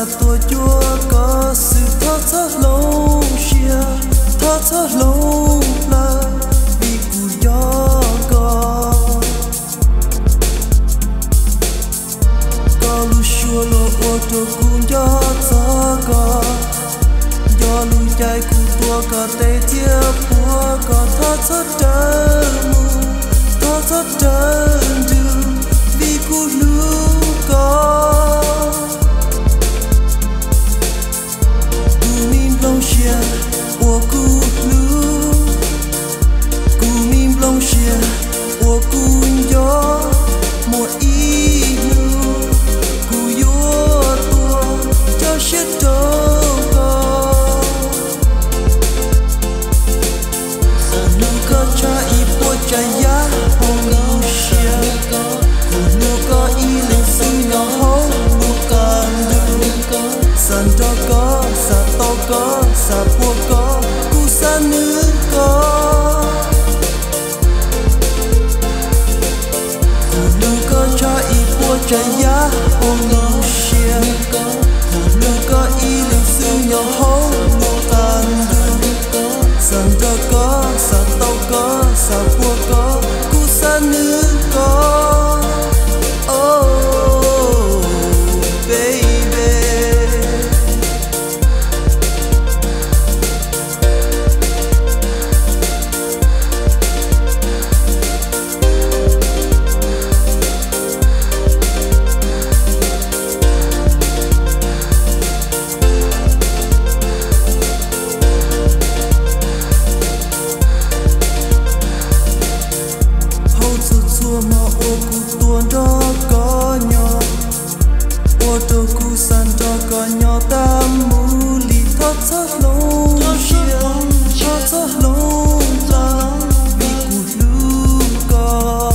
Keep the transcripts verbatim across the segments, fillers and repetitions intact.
cả tua chúa có sự thơ thơ lâu xia thơ thơ lâu là vì cụ gió có có lu xua lo ô tô cụ gió gió có gió lu chạy cụ tua có tê thiếp búa có thơ thơ đơn mù thơ thơ đơn đường vì cụ lu có我孤独，孤明龙血，我孤有莫一路，孤有多这些都够。三路个差一波在呀，红路血，古路个一零四幺后路干路，三多个三多个三波个。nữ có phụ nữ có cho ý của trái giá ôm lưu xia phụ nữ có ý linh sư nhỏ hấu nụ tàn đường sẵn ta có sẵn tao có sẵn bùa có cụ xa nữ có oh baby. Mà ô cụ tuôn đó có nhỏ ô tô cụ san đó có nhỏ ta mù lì thoát thoát lâu xia thoát thoát lâu ta vì cụ lưu có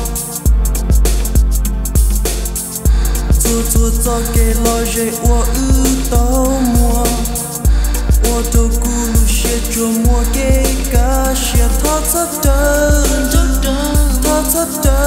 chua chua cho kê lo dễ ô ư tao mùa ô tô cụ lưu xia chua mùa kê cá xia thoát thoát đơn thoát thoát đơn